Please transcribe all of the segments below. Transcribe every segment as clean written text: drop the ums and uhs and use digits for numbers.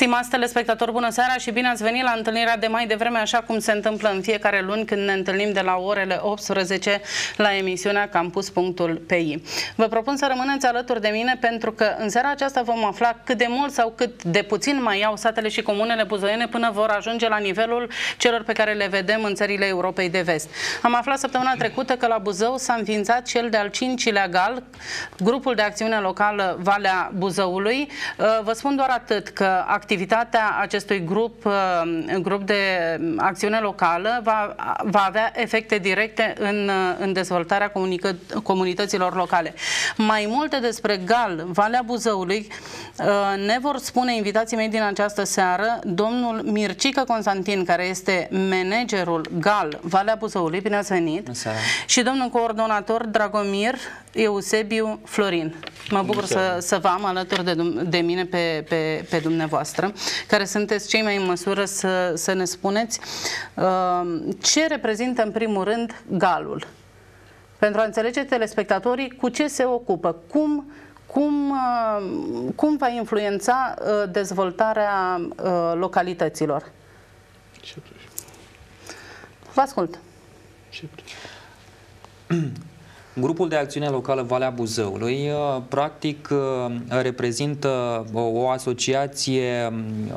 Stimați telespectatori, bună seara și bine ați venit la întâlnirea de mai devreme, așa cum se întâmplă în fiecare luni când ne întâlnim de la orele 18 la emisiunea Campus.pi. Vă propun să rămâneți alături de mine pentru că în seara aceasta vom afla cât de mult sau cât de puțin mai iau satele și comunele buzoiene până vor ajunge la nivelul celor pe care le vedem în țările Europei de Vest. Am aflat săptămâna trecută că la Buzău s-a înființat cel de-al 5-lea GAL, grupul de acțiune locală Valea Buzăului. Vă spun doar atât, că activitatea acestui grup de acțiune locală va avea efecte directe în dezvoltarea comunităților locale. Mai multe despre GAL Valea Buzăului ne vor spune invitații mei din această seară, domnul Mircică Constantin, care este managerul GAL Valea Buzăului, bine ați venit, și domnul coordonator Dragomir Eusebiu Florin. Mă bucur să vă am alături de mine pe dumneavoastră, care sunteți cei mai în măsură să ne spuneți ce reprezintă în primul rând GAL-ul. Pentru a înțelege telespectatorii cu ce se ocupă, cum va influența dezvoltarea localităților. Vă ascult. Grupul de acțiune locală Valea Buzăului practic reprezintă o asociație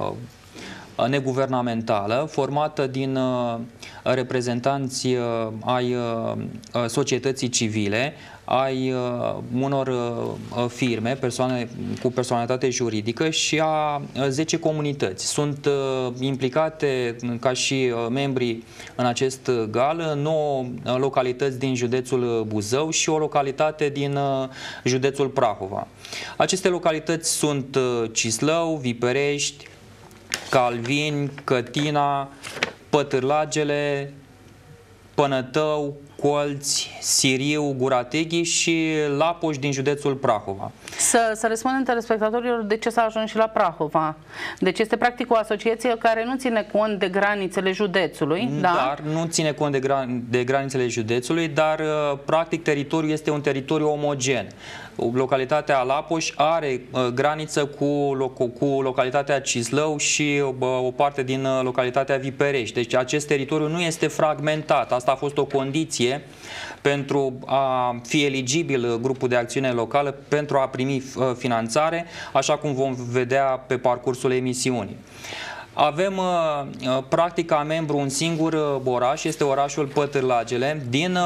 neguvernamentală formată din reprezentanți ai societății civile, ai unor firme, persoane cu personalitate juridică și a 10 comunități. Sunt implicate ca și membri în acest GAL 9 localități din județul Buzău și o localitate din județul Prahova. Aceste localități sunt Cislău, Viperești, Calvini, Cătina, Pătârlagele, Pănătău, Colți, Siriu, Gurateghi și Lapoș din județul Prahova. Să răspundem telespectatorilor de ce s-a ajuns și la Prahova. Deci este practic o asociație care nu ține cont de granițele județului. Dar nu ține cont de granițele județului, dar practic teritoriul este un teritoriu omogen. Localitatea Lapoș are graniță cu localitatea Cislău și o parte din localitatea Viperești. Deci acest teritoriu nu este fragmentat. Asta a fost o condiție pentru a fi eligibil grupul de acțiune locală pentru a primi finanțare, așa cum vom vedea pe parcursul emisiunii. Avem practic ca membru un singur oraș, este orașul Pătârlagele. Din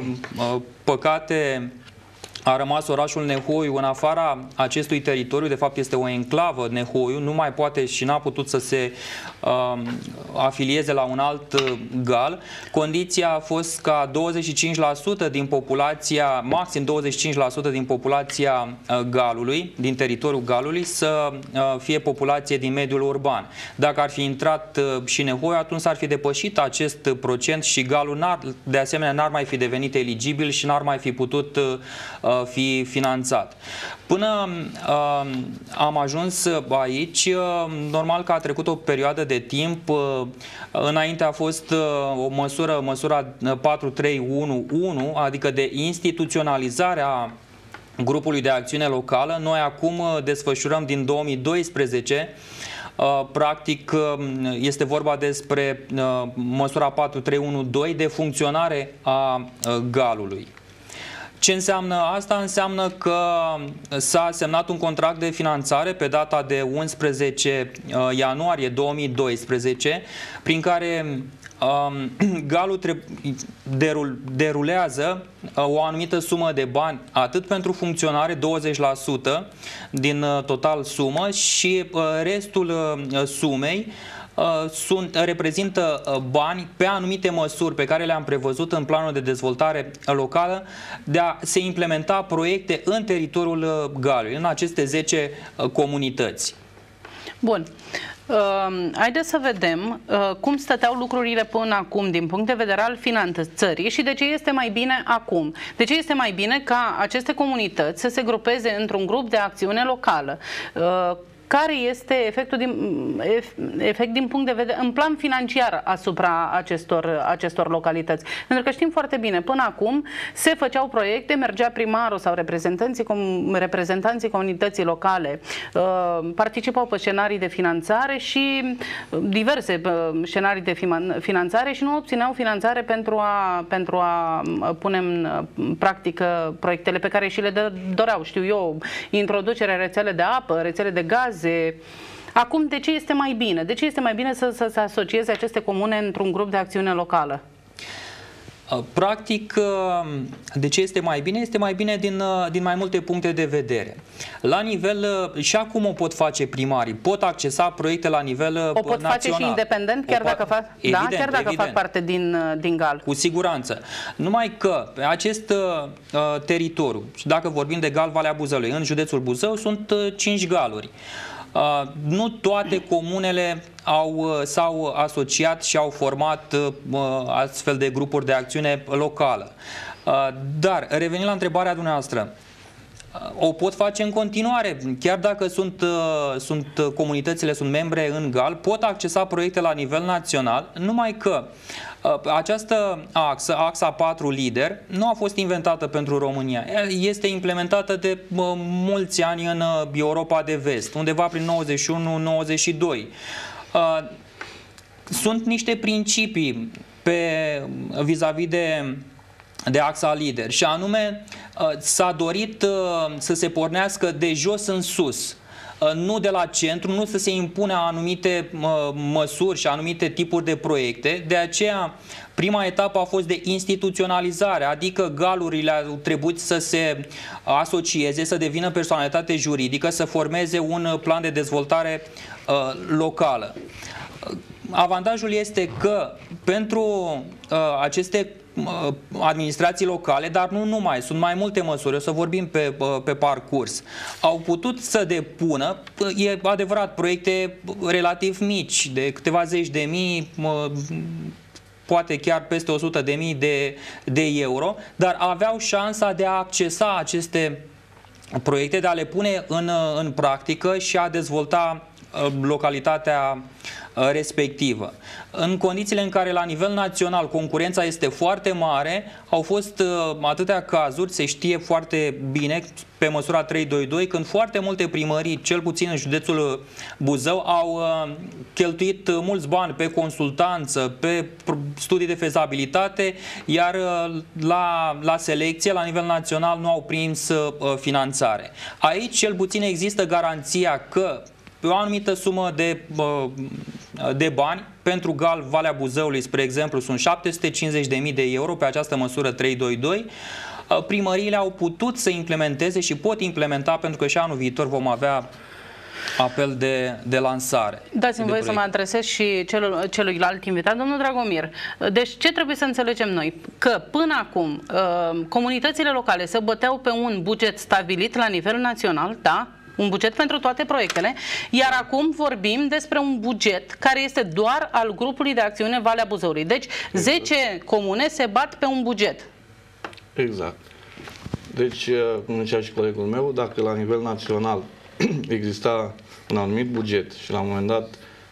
păcate a rămas orașul Nehoiu în afara acestui teritoriu, de fapt este o enclavă Nehoiu, nu mai poate și n-a putut să se afilieze la un alt GAL. Condiția a fost ca 25% din populația, maxim 25% din populația GAL-ului, din teritoriul GAL-ului, să fie populație din mediul urban. Dacă ar fi intrat și Nehoiu, atunci s-ar fi depășit acest procent și GAL-ul de asemenea n-ar mai fi devenit eligibil și n-ar mai fi putut fi finanțat. Până am ajuns aici, normal că a trecut o perioadă de timp. Înainte a fost o măsura 4311, adică de instituționalizare a grupului de acțiune locală. Noi acum desfășurăm din 2012. Practic este vorba despre măsura 4312 de funcționare a GAL-ului. Ce înseamnă asta? Înseamnă că s-a semnat un contract de finanțare pe data de 11 ianuarie 2012, prin care GAL-ul derulează o anumită sumă de bani, atât pentru funcționare, 20% din total sumă, și restul sumei reprezintă bani pe anumite măsuri pe care le-am prevăzut în planul de dezvoltare locală de a se implementa proiecte în teritoriul GAL-ului, în aceste 10 comunități. Bun. Haideți să vedem cum stăteau lucrurile până acum din punct de vedere al finanțării și de ce este mai bine acum. De ce este mai bine ca aceste comunități să se grupeze într-un grup de acțiune locală. care este efect din punct de vedere, în plan financiar asupra acestor localități. Pentru că știm foarte bine, până acum se făceau proiecte, mergea primarul sau reprezentanții comunității locale, participau pe scenarii de finanțare și diverse scenarii de finanțare și nu obțineau finanțare pentru a pune în practică proiectele pe care și le doreau. Știu eu, introducerea rețele de apă, rețele de gaze. Acum, de ce este mai bine? De ce este mai bine să se asocieze aceste comune într-un grup de acțiune locală? Practic, de ce este mai bine? Este mai bine din mai multe puncte de vedere. La nivel, și acum o pot face primarii, pot accesa proiecte la nivel național. O pot face și independent, chiar dacă fac parte din GAL. Cu siguranță. Numai că pe acest teritoriu, și dacă vorbim de GAL Valea Buzăului, în județul Buzău sunt 5 galuri. Nu toate comunele s-au asociat și au format astfel de grupuri de acțiune locală. Dar, revenind la întrebarea dumneavoastră, o pot face în continuare, chiar dacă comunitățile sunt membre în GAL, pot accesa proiecte la nivel național, numai că această axa 4 lider nu a fost inventată pentru România. Este implementată de mulți ani în Europa de Vest, undeva prin 91-92. Sunt niște principii vis-a-vis de axa lider și anume s-a dorit să se pornească de jos în sus, nu de la centru, nu să se impună anumite măsuri și anumite tipuri de proiecte. De aceea, prima etapă a fost de instituționalizare, adică galurile au trebuit să se asocieze, să devină personalitate juridică, să formeze un plan de dezvoltare locală. Avantajul este că pentru aceste administrații locale, dar nu numai, sunt mai multe măsuri, o să vorbim pe parcurs, au putut să depună, e adevărat, proiecte relativ mici, de câteva zeci de mii, poate chiar peste 100.000 de euro, dar aveau șansa de a accesa aceste proiecte, de a le pune în practică și a dezvolta localitatea respectivă. În condițiile în care la nivel național concurența este foarte mare, au fost atâtea cazuri, se știe foarte bine, pe măsura 322, când foarte multe primării, cel puțin în județul Buzău, au cheltuit mulți bani pe consultanță, pe studii de fezabilitate, iar la selecție, la nivel național, nu au prins finanțare. Aici, cel puțin, există garanția că pe o anumită sumă de bani, pentru GAL Valea Buzăului, spre exemplu, sunt 750.000 de euro pe această măsură 322, primăriile au putut să implementeze și pot implementa, pentru că și anul viitor vom avea apel de lansare. Dați-mi voie să mă adresez și celuilalt invitat, domnul Dragomir. Deci ce trebuie să înțelegem noi? Că până acum comunitățile locale se băteau pe un buget stabilit la nivel național, da? Un buget pentru toate proiectele, iar acum vorbim despre un buget care este doar al grupului de acțiune Valea Buzăului. Deci 10 comune se bat pe un buget. Exact. Deci, cum zicea și colegul meu, dacă la nivel național exista un anumit buget și la un moment dat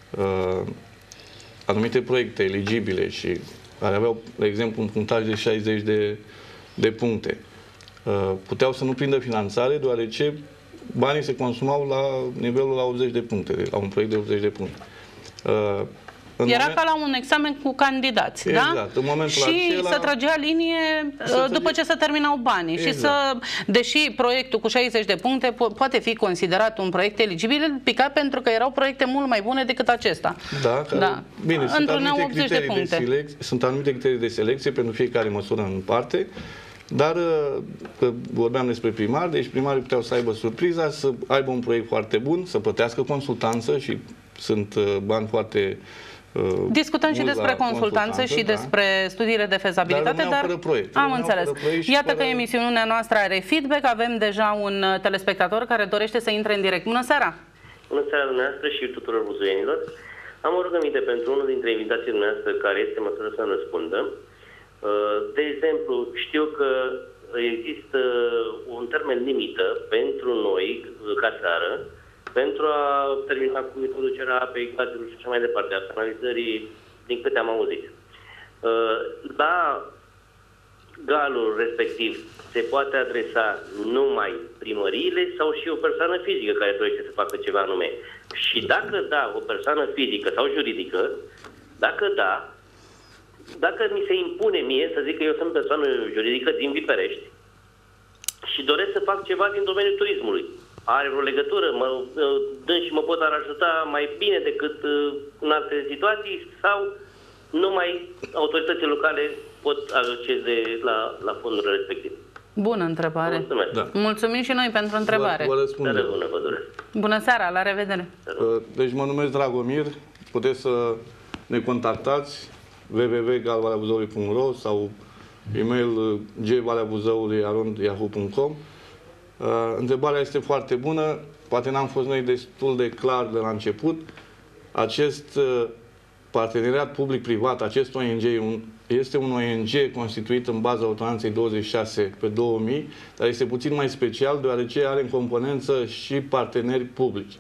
anumite proiecte eligibile și care aveau, de exemplu, un punctaj de 60 de puncte, puteau să nu prindă finanțare, deoarece banii se consumau la nivelul la 80 de puncte, la un proiect de 80 de puncte. Era ca la un examen cu candidați, exact, da? În momentul și acela, să trăgea linie după ce se terminau banii. Exact. Și deși proiectul cu 60 de puncte poate fi considerat un proiect eligibil, picat pentru că erau proiecte mult mai bune decât acesta. Da. Bine, sunt anumite criterii de selecție pentru fiecare măsură în parte. Dar că vorbeam despre primari, deci primarii puteau să aibă surpriza, să aibă un proiect foarte bun, să plătească consultanță și sunt bani foarte discutăm și despre consultanță și despre studiile de fezabilitate, dar am înțeles. Iată că emisiunea noastră are feedback, avem deja un telespectator care dorește să intre în direct. Bună seara! Bună seara dumneavoastră și tuturor buzoienilor. Am o rugăminte pentru unul dintre invitații dumneavoastră care este în măsură să-mi răspundă. De exemplu, știu că există un termen limită pentru noi, ca țară, pentru a termina cu introducerea apei, gazului și așa mai departe, a canalizării, din câte am auzit. La galul respectiv se poate adresa numai primăriile sau și o persoană fizică care dorește să facă ceva anume. Și dacă da, o persoană fizică sau juridică, dacă da, dacă mi se impune mie să zic că eu sunt persoană juridică din Viperești și doresc să fac ceva din domeniul turismului, are vreo legătură, dânsi mă pot ajuta mai bine decât în alte situații sau numai autoritățile locale pot accede la fondurile respective? Bună întrebare. Mulțumesc. Da. Mulțumim și noi pentru întrebare. Vă răspund. Bună seara, la revedere. Deci mă numesc Dragomir, puteți să ne contactați www.galvaleabuzăului.ro sau e-mail gvaleabuzăului@yahoo.com. Întrebarea este foarte bună, poate n-am fost noi destul de clar de la început. Acest parteneriat public-privat, acest ONG este un ONG constituit în baza ordonanței 26/2000, dar este puțin mai special deoarece are în componență și parteneri publici.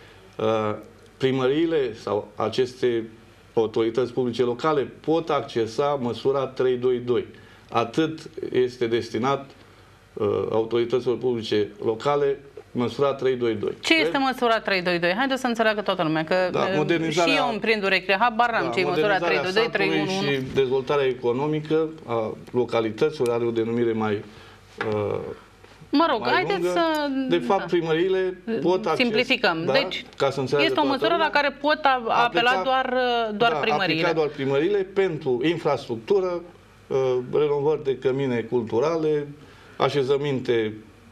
Primăriile sau aceste autorități publice locale pot accesa măsura 322. Atât este destinat autorităților publice locale măsura 322. Ce este măsura 322? Haideți să înțeleagă toată lumea, că și eu îmi prind urechile, habar n-am ce e măsura 322, 311. Și dezvoltarea economică a localităților are o denumire mai mă rog, haideți să... De fapt, primăriile pot accesa... Simplificăm. Da, deci, ca să este o măsură la care pot apela doar primăriile. Aplica doar primăriile pentru infrastructură, renovări de cămine culturale, așezăminte,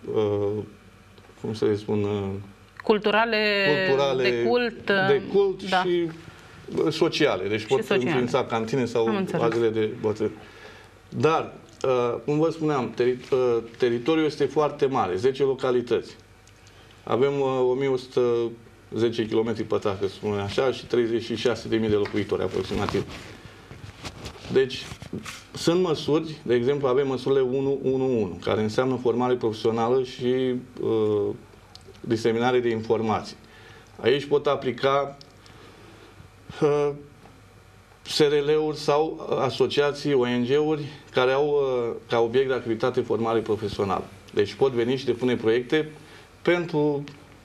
cum să le spun... culturale de cult da. Și sociale. Deci pot înființa cantine sau azile de bătrâni. Dar, cum vă spuneam, teritoriul este foarte mare, 10 localități. Avem 1110 km pătrați, să spunem așa, și 36.000 de locuitori aproximativ. Deci, sunt măsuri, de exemplu, avem măsurile 111, care înseamnă formare profesională și diseminare de informații. Aici pot aplica SRL-uri sau asociații, ONG-uri care au ca obiect de activitate formare profesională. Deci pot veni și depune proiecte pentru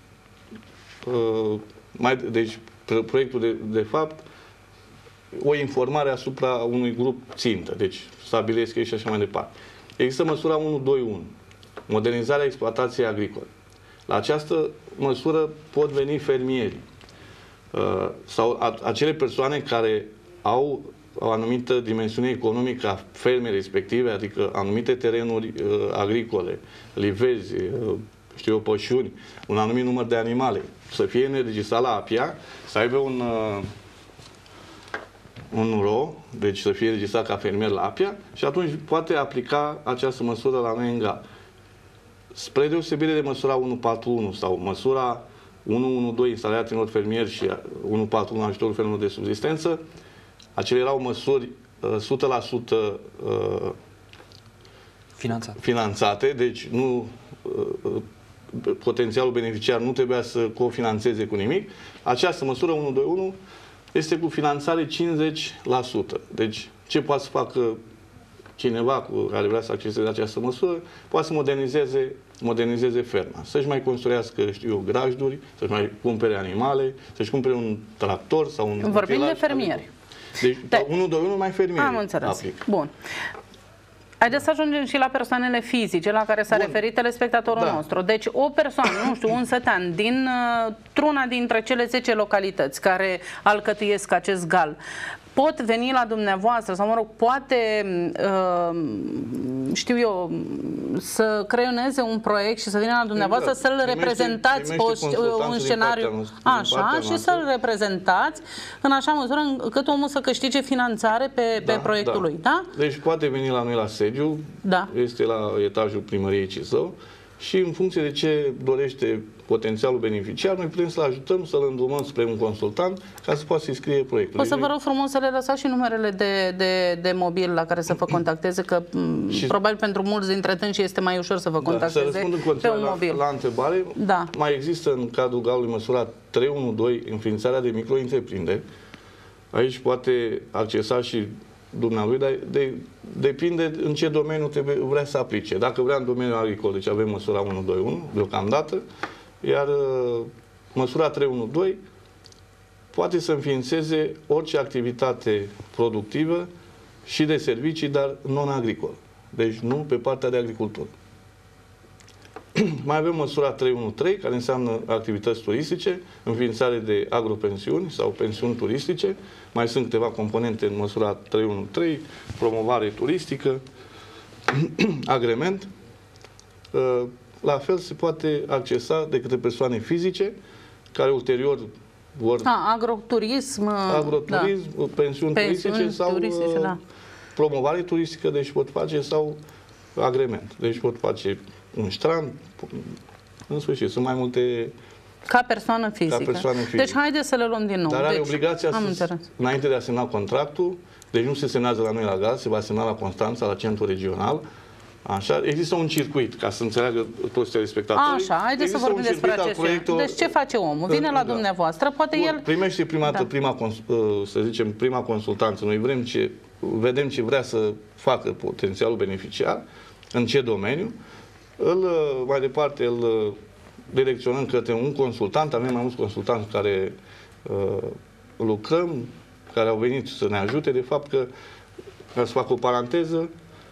deci proiectul de fapt o informare asupra unui grup țintă. Deci stabilesc ei și așa mai departe. Există măsura 121, modernizarea exploatației agricole. La această măsură pot veni fermieri sau acele persoane care au o anumită dimensiune economică a fermei respective, adică anumite terenuri agricole, livezi, știu eu, pășuni, un anumit număr de animale, să fie înregistrat la APIA, să aibă un RO, deci să fie înregistrat ca fermier la APIA și atunci poate aplica această măsură la noi în GAL. Spre deosebire de măsura 141 sau măsura 112 instalarea tinerilor fermieri și 141 ajutorul fermelor de subzistență, acelea erau măsuri 100% finanțate, deci nu, potențialul beneficiar nu trebuia să cofinanțeze cu nimic. Această măsură 121 este cu finanțare 50%. Deci ce poate să facă cineva care vrea să acceseze această măsură? Poate să modernizeze ferma, să-și mai construiască, știu eu, grajduri, să-și mai cumpere animale, să-și cumpere un tractor sau un... Vorbim de fermieri. Deci, 121 mai fermieri. Am înțeles. Bun. Haideți să ajungem și la persoanele fizice la care s-a referit telespectatorul nostru. Deci o persoană, nu știu, un sătean dintr-una dintre cele 10 localități care alcătuiesc acest GAL, pot veni la dumneavoastră sau, mă rog, poate, știu eu, să creioneze un proiect și să vină la dumneavoastră să-l reprezentați pe un scenariu așa și să-l reprezentați în așa măsură încât omul să câștige finanțare pe proiectul lui, da? Deci poate veni la noi la sediu, este la etajul primăriei Cizău și în funcție de ce dorește potențialul beneficiar, noi putem să-l ajutăm, să-l îndrumăm spre un consultant ca să poată să-i scrie proiectul. O să vă rog frumos să le lăsați și numerele de mobil la care să vă contacteze, că probabil pentru mulți dintre tânci este mai ușor să vă contacteze pe un mobil. La întrebare, mai există în cadrul GAL-ului măsura 312 înființarea de micro-întreprinderi. Aici poate accesa și dumnealui, dar depinde în ce domeniu vrea să aplice. Dacă vrea în domeniul agricol, deci avem măsura 121 deocamdată, iar măsura 312 poate să înființeze orice activitate productivă și de servicii, dar non-agricol. Deci nu pe partea de agricultură. Mai avem măsura 313, care înseamnă activități turistice, înființare de agropensiuni sau pensiuni turistice. Mai sunt câteva componente în măsura 313, promovare turistică, agrement. La fel se poate accesa de către persoane fizice, care ulterior vor... Agroturism, pensiuni turistice sau promovare turistică, deci pot face, sau agrement. Deci pot face un strand, în sfârșit, sunt mai multe... Ca persoană fizică. Deci haideți să le luăm din nou. Dar are obligația, înainte de a semna contractul, deci nu se semnează la noi la GAL, se va semna la Constanța, la centrul regional. Așa, există un circuit, ca să înțeleagă toți telespectatorii. Așa, haideți să vorbim despre acest. Deci ce face omul? Vine la dumneavoastră, poate el... Primește prima dată, să zicem, prima consultanță. Noi vedem ce vrea să facă potențialul beneficiar, în ce domeniu. Mai departe, îl direcționăm către un consultant. Avem mai mulți consultanți care lucrăm, care au venit să ne ajute. De fapt, ca să fac o paranteză,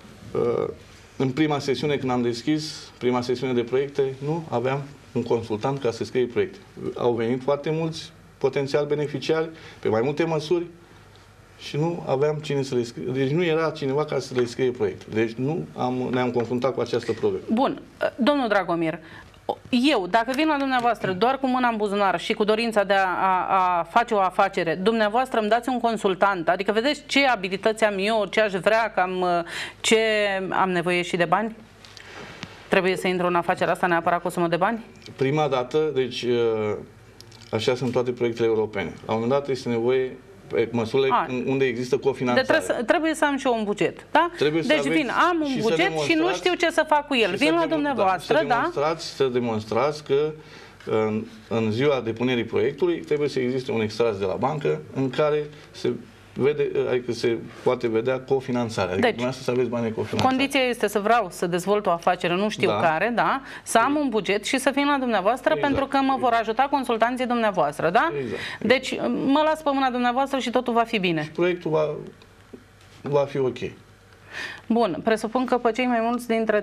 în prima sesiune, când am deschis prima sesiune de proiecte, nu aveam un consultant ca să scrie proiecte. Au venit foarte mulți potențial beneficiari pe mai multe măsuri și nu aveam cine să le scrie. Deci nu era cineva care să le scrie proiectul. Deci ne-am confruntat cu această problemă. Bun. Domnul Dragomir, eu, dacă vin la dumneavoastră doar cu mâna în buzunar și cu dorința de a face o afacere, dumneavoastră îmi dați un consultant, adică vedeți ce abilități am eu, ce aș vrea, ce am nevoie și de bani? Trebuie să intru în afacerea asta neapărat cu o sumă de bani? Prima dată, deci așa sunt toate proiectele europene. La un moment dat este nevoie măsurile unde există cofinanțare. Trebuie să am și eu un buget, da? Deci vin, am un buget și nu știu ce să fac cu el. Vin la dumneavoastră, să demonstrați că în ziua depunerii proiectului trebuie să existe un extras de la bancă în care se vede, adică se poate vedea cofinanțarea. Adică dumneavoastră să aveți bani de cofinanțare. Condiția este să vreau să dezvolt o afacere, nu știu care, da? Să am un buget și să vin la dumneavoastră pentru că mă vor ajuta consultanții dumneavoastră, da? Deci mă las pe mâna dumneavoastră și totul va fi bine. Și proiectul va fi ok. Bun, presupun că pe cei mai mulți dintre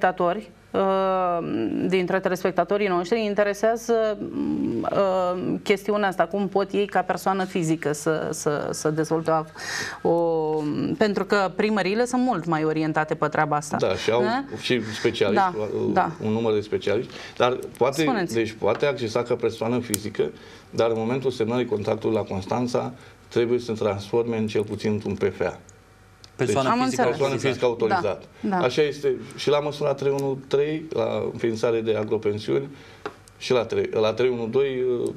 telespectatorii noștri interesează chestiunea asta, cum pot ei ca persoană fizică să dezvolte pentru că primăriile sunt mult mai orientate pe treaba asta. Da, și au și specialiști, un număr de specialiști, dar poate accesa ca persoană fizică, dar în momentul semnării contractului la Constanța trebuie să se transforme în cel puțin un PFA. Persoană fizică autorizată. Așa este și la măsura 313, la înființare de agropensiuni, și la 312.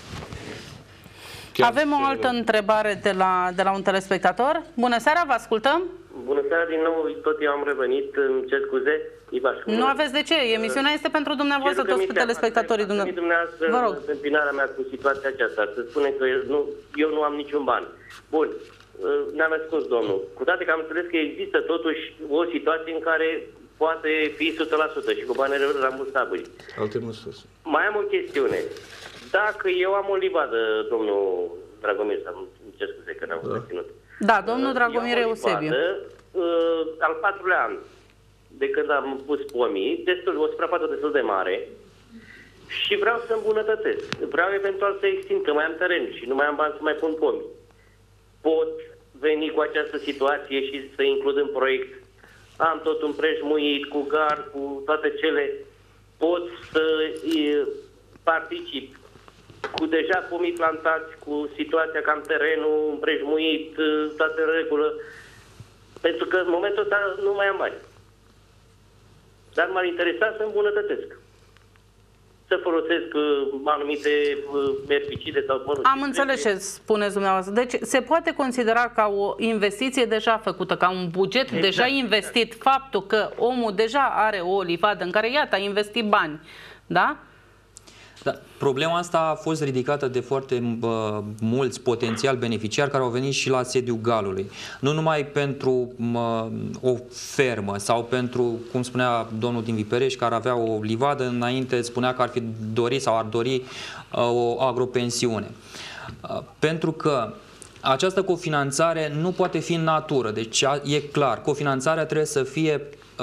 Avem o altă întrebare de la un telespectator. Bună seara, vă ascultăm. Bună seara din nou, tot eu am revenit, îmi cer scuze. Nu aveți de ce, emisiunea este pentru dumneavoastră, toți telespectatorii dumneavoastră. Vă rog. Întâmpinarea mea cu situația aceasta, să spunem că eu nu am niciun ban. Bun. Ne-am ascuns, domnul. Cu toate că am înțeles că există totuși o situație în care poate fi 100% și cu bani rambursabili. Alte măsuri. Mai am o chestiune. Dacă eu am o livadă, domnul Dragomir, să-mi cer scuze că n-am reținut. Da, domnul Dragomir Eusebiu. Al 4-lea an, de când am pus pomii, o suprafață destul de mare, și vreau să îmbunătățesc. Vreau eventual să extind, că mai am teren și nu mai am bani să mai pun pomi. Pot veni cu această situație și să includ în proiect. Am tot împrejmuit cu gard, cu toate cele. Pot să particip cu deja pomii plantați, cu situația că am terenul împrejmuit, toate în regulă. Pentru că în momentul ăsta nu mai am bani. dar m-ar interesa să îmbunătățesc. Să folosesc anumite erbicide sau... Am înțeles ce spuneți dumneavoastră. Deci se poate considera ca o investiție deja făcută, ca un buget deja investit, faptul că omul deja are o livadă în care, iată, a investit bani, da? Da, problema asta a fost ridicată de foarte mulți potențial beneficiari care au venit și la sediul Galului. Nu numai pentru o fermă sau pentru, cum spunea domnul din Viperești, care avea o livadă, înainte spunea că ar fi dorit sau ar dori o agropensiune. Pentru că această cofinanțare nu poate fi în natură, deci e clar, cofinanțarea trebuie să fie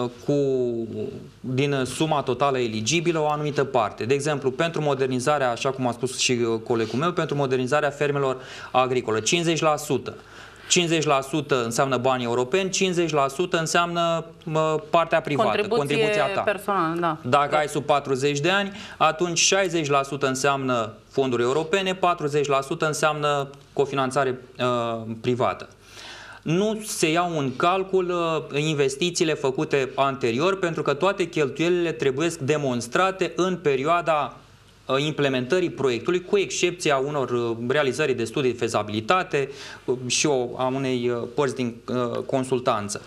din suma totală eligibilă o anumită parte. De exemplu, pentru modernizarea, așa cum a spus și colegul meu, pentru modernizarea fermelor agricole, 50%. 50% înseamnă bani europeni, 50% înseamnă partea privată, contribuția ta. Personală, da. Dacă ai sub 40 de ani, atunci 60% înseamnă fonduri europene, 40% înseamnă cofinanțare privată. Nu se iau în calcul investițiile făcute anterior, pentru că toate cheltuielile trebuie demonstrate în perioada implementării proiectului, cu excepția unor realizări de studii de fezabilitate și a unei părți din consultanță.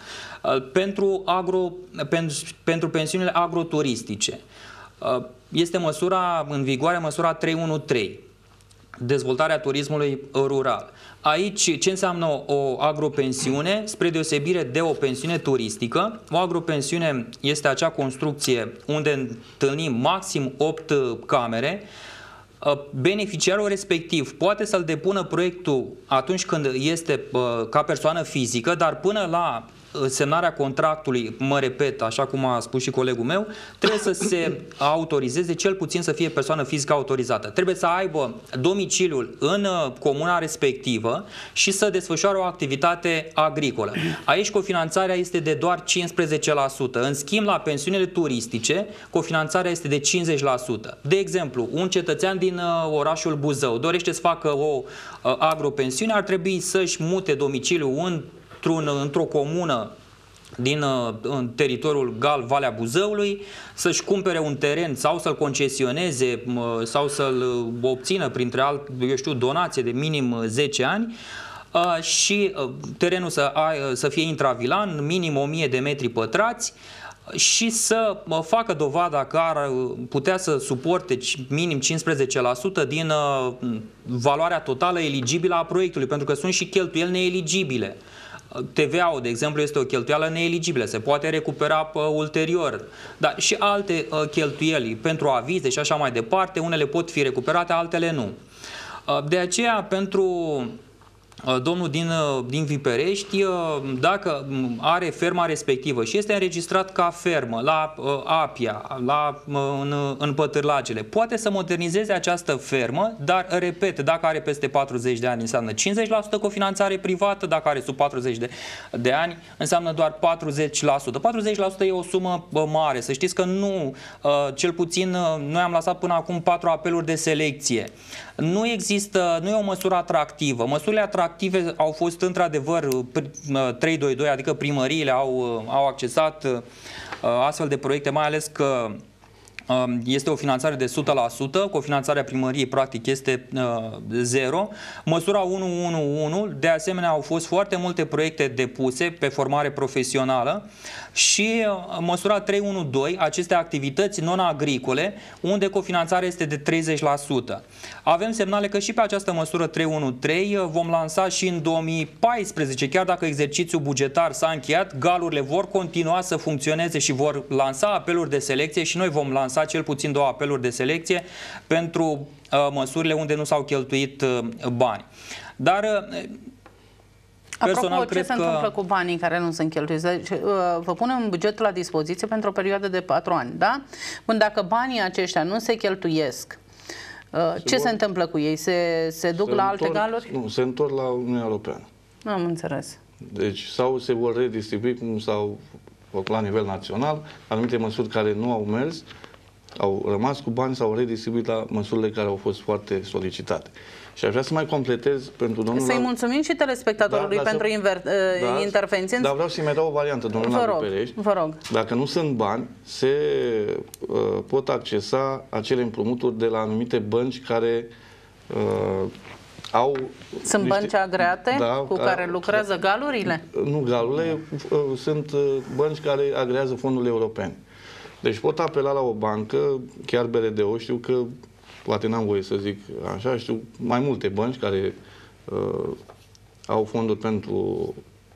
Pentru pensiunile agroturistice este măsura în vigoare, măsura 313. Dezvoltarea turismului rural. Aici ce înseamnă o agropensiune? Spre deosebire de o pensiune turistică, o agropensiune este acea construcție unde întâlnim maxim 8 camere. Beneficiarul respectiv poate să-l depună proiectul atunci când este ca persoană fizică, dar până la semnarea contractului, mă repet, așa cum a spus și colegul meu, trebuie să se autorizeze, cel puțin să fie persoană fizică autorizată. Trebuie să aibă domiciliul în comuna respectivă și să desfășoare o activitate agricolă. Aici cofinanțarea este de doar 15%. În schimb, la pensiunile turistice, cofinanțarea este de 50%. De exemplu, un cetățean din orașul Buzău dorește să facă o agropensiune, ar trebui să-și mute domiciliul într-o comună din teritoriul Gal, Valea Buzăului, să-și cumpere un teren sau să-l concesioneze sau să-l obțină printre donație de minim 10 ani și terenul să fie intravilan, minim 1000 de metri pătrați, și să facă dovada că ar putea să suporte minim 15% din valoarea totală eligibilă a proiectului, pentru că sunt și cheltuieli neeligibile. TVA-ul, de exemplu, este o cheltuială neeligibilă, se poate recupera ulterior, dar și alte cheltuieli pentru avize și așa mai departe, unele pot fi recuperate, altele nu. De aceea, pentru domnul din Viperești, dacă are ferma respectivă și este înregistrat ca fermă la Apia, în Pătârlagele, poate să modernizeze această fermă, dar, repet, dacă are peste 40 de ani înseamnă 50% cofinanțare privată, dacă are sub 40 de ani înseamnă doar 40%. 40% e o sumă mare, să știți că nu, cel puțin noi am lăsat până acum 4 apeluri de selecție. Nu e o măsură atractivă. Măsurile atractive au fost într-adevăr 322, adică primăriile au accesat astfel de proiecte, mai ales că este o finanțare de 100%, cofinanțarea primăriei practic este 0. Măsura 111, de asemenea, au fost foarte multe proiecte depuse pe formare profesională, și măsura 312, aceste activități non-agricole, unde cofinanțarea este de 30%. Avem semnale că și pe această măsură 313 vom lansa și în 2014, chiar dacă exercițiul bugetar s-a încheiat, galurile vor continua să funcționeze și vor lansa apeluri de selecție și noi vom lansa cel puțin 2 apeluri de selecție pentru măsurile unde nu s-au cheltuit bani. Dar personal, apropo, ce se întâmplă cu banii care nu sunt cheltuiți? Vă punem bugetul la dispoziție pentru o perioadă de 4 ani, da? Până dacă banii aceștia nu se cheltuiesc, ce se întâmplă cu ei? Se duc la alte galuri? Nu, se întorc la Uniunea Europeană. Am înțeles. Deci, sau se vor redistribui, cum s-au făcut la nivel național, anumite măsuri care nu au mers, au rămas cu bani, s-au redistribuit la măsurile care au fost foarte solicitate. Și aș vrea să mai completez pentru domnul... Să-i mulțumim și telespectatorului pentru intervenție. Dar vreau să-i mai dau o variantă, domnul Nadu Perești. Vă rog. Dacă nu sunt bani, se pot accesa acele împrumuturi de la anumite bănci care au... Sunt bănci agreate cu care lucrează galurile? Nu galurile, sunt bănci care agrează fondurile europene. Deci pot apela la o bancă, chiar BRD-ul, știu că, poate n-am voie să zic așa, știu mai multe bănci care au fonduri pentru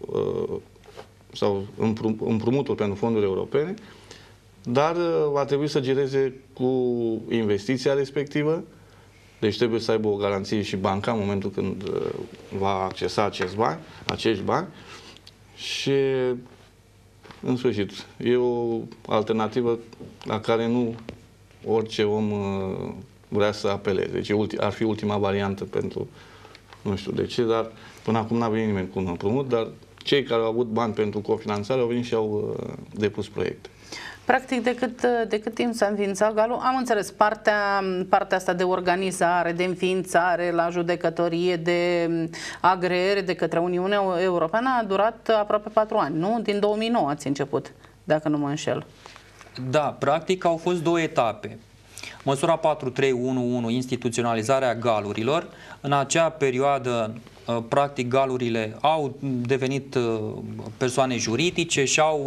sau împrumuturi pentru fonduri europene, dar va trebui să gireze cu investiția respectivă, deci trebuie să aibă o garanție și banca în momentul când va accesa acești bani și în sfârșit, e o alternativă la care nu orice om vrea să apeleze. Deci ar fi ultima variantă pentru, nu știu de ce, dar până acum n-a venit nimeni cu un împrumut, dar cei care au avut bani pentru cofinanțare au venit și au depus proiecte. Practic, de cât timp s-a înființat galul? Am înțeles, partea asta de organizare, de înființare la judecătorie, de agreere de către Uniunea Europeană a durat aproape 4 ani, nu? Din 2009 ați început, dacă nu mă înșel. Da, practic au fost 2 etape. Măsura 4311, instituționalizarea galurilor. În acea perioadă, practic, galurile au devenit persoane juridice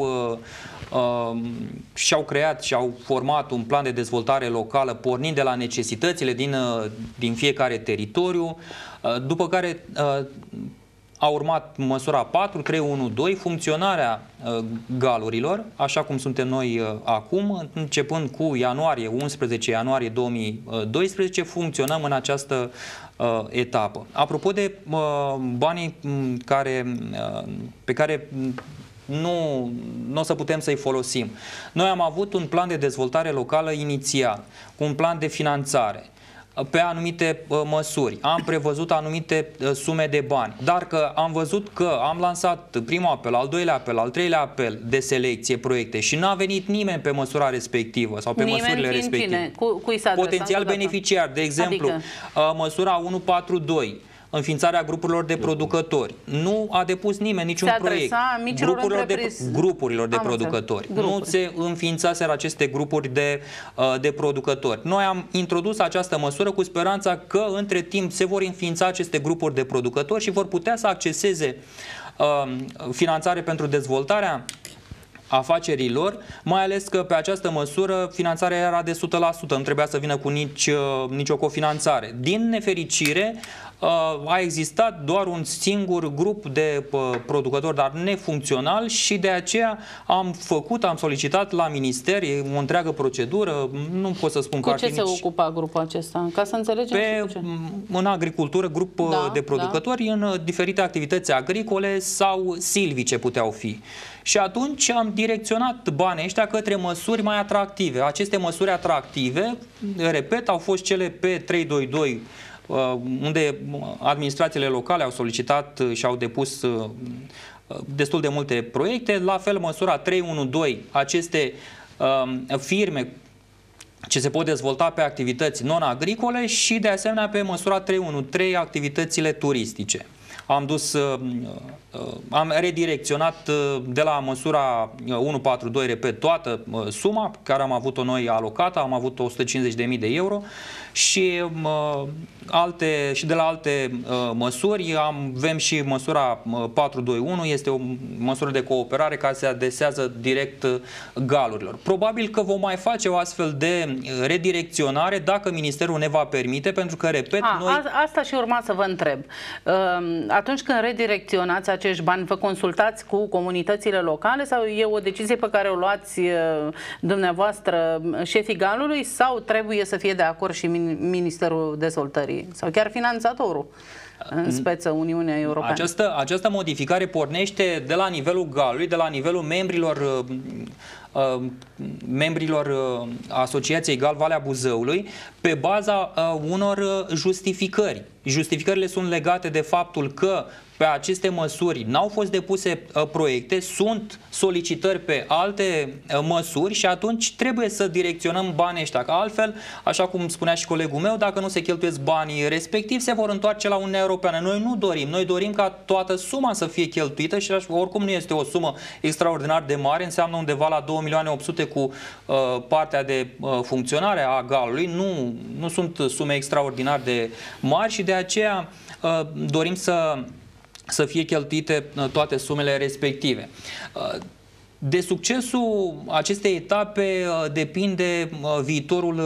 și-au creat și au format un plan de dezvoltare locală pornind de la necesitățile din fiecare teritoriu, după care a urmat măsura 4312, funcționarea galurilor, așa cum suntem noi acum, începând cu 11 ianuarie 2012, funcționăm în această etapă. Apropo de banii pe care nu o să putem să-i folosim. Noi am avut un plan de dezvoltare locală inițial, cu un plan de finanțare pe anumite măsuri. Am prevăzut anumite sume de bani, dar că am văzut că am lansat primul apel, al doilea apel, al treilea apel de selecție, proiecte și n-a venit nimeni pe măsura respectivă sau pe măsurile respective. Cui s-a adresat? Potențial beneficiar, de exemplu, măsura 142, înființarea grupurilor de producători. Nu a depus nimeni niciun proiect. Grupurilor de producători. Nu se înființaseră aceste grupuri de producători. Noi am introdus această măsură cu speranța că între timp se vor înființa aceste grupuri de producători și vor putea să acceseze finanțare pentru dezvoltarea afacerilor, mai ales că pe această măsură finanțarea era de 100%, nu trebuia să vină cu nicio cofinanțare. Din nefericire, a existat doar un singur grup de producători, dar nefuncțional, și de aceea am solicitat la minister, e o întreagă procedură, nu pot să spun cu ce se ocupa grupul acesta, ca să înțelegem în agricultură, grup de producători, în diferite activități agricole sau silvice puteau fi. Și atunci am direcționat banii ăștia către măsuri mai atractive. Aceste măsuri atractive, repet, au fost cele pe 322, unde administrațiile locale au solicitat și au depus destul de multe proiecte. La fel, măsura 312, aceste firme ce se pot dezvolta pe activități non-agricole și, de asemenea, pe măsura 313, activitățile turistice. Am redirecționat de la măsura 142, repet, toată suma care am avut-o noi alocată, am avut 150.000 de euro și de la alte măsuri avem și măsura 421, este o măsură de cooperare care se adresează direct galurilor. Probabil că vom mai face o astfel de redirecționare dacă Ministerul ne va permite, pentru că, repet, noi... Asta și urma să vă întreb. Atunci când redirecționați acești bani, vă consultați cu comunitățile locale sau e o decizie pe care o luați dumneavoastră, șefii galului, sau trebuie să fie de acord și Ministerul Dezvoltării sau chiar finanțatorul, în speță Uniunea Europeană? Această modificare pornește de la nivelul galului, de la nivelul membrilor Asociației Gal Valea Buzăului, pe baza unor justificări. Justificările sunt legate de faptul că pe aceste măsuri n-au fost depuse proiecte, sunt solicitări pe alte măsuri și atunci trebuie să direcționăm banii ăștia, că altfel, așa cum spunea și colegul meu, dacă nu se cheltuiesc banii respectiv, se vor întoarce la Uniunea Europeană. Noi nu dorim, noi dorim ca toată suma să fie cheltuită și oricum nu este o sumă extraordinar de mare, înseamnă undeva la 2.800.000 cu partea de funcționare a galului, nu sunt sume extraordinar de mari și de aceea dorim să fie cheltuite toate sumele respective. De succesul acestei etape depinde viitorul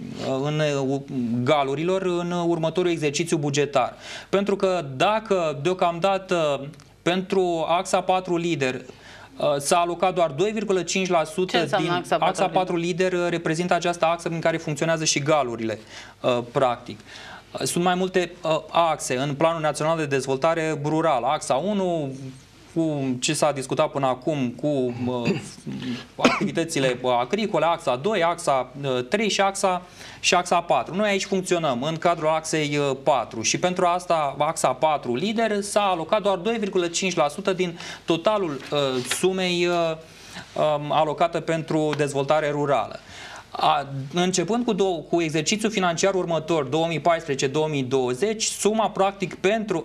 galurilor în următorul exercițiu bugetar. Pentru că dacă deocamdată pentru axa 4 lider s-a alocat doar 2,5% din axa 4 lider, reprezintă această axă prin care funcționează și galurile, practic. Sunt mai multe axe în Planul Național de Dezvoltare Rurală. Axa 1, cu ce s-a discutat până acum, cu activitățile agricole, axa 2, axa 3 și axa 4. Noi aici funcționăm în cadrul axei 4 și pentru asta axa 4 lider s-a alocat doar 2,5% din totalul sumei alocată pentru dezvoltare rurală. Începând cu exercițiul financiar următor, 2014-2020, suma practic pentru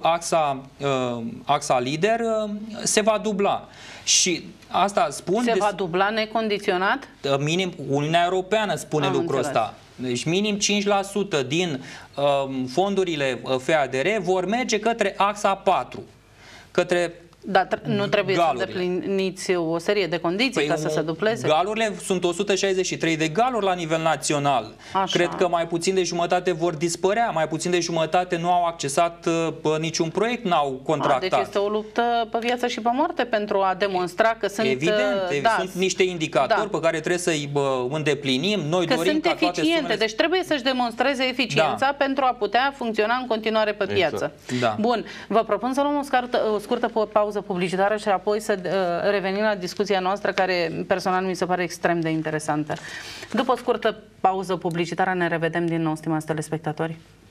axa lider se va dubla. Și asta spun... Se va dubla necondiționat? Minim, Uniunea Europeană spune lucrul ăsta. Deci minim 5% din fondurile FADR vor merge către axa 4, către... Dar nu trebuie să îndepliniți o serie de condiții ca să se dupleze? Galurile sunt 163 de galuri la nivel național. Așa. Cred că mai puțin de jumătate vor dispărea, mai puțin de jumătate nu au accesat niciun proiect, n-au contractat. Deci este o luptă pe viață și pe moarte pentru a demonstra că sunt... Evident, sunt niște indicatori pe care trebuie să-i îndeplinim. Noi că dorim sunt eficiente, deci trebuie să-și demonstreze eficiența pentru a putea funcționa în continuare pe piață. Da. Bun, vă propun să luăm o scurtă pauză publicitară și apoi să revenim la discuția noastră, care personal mi se pare extrem de interesantă. După o scurtă pauză publicitară ne revedem din nou, stimați telespectatori.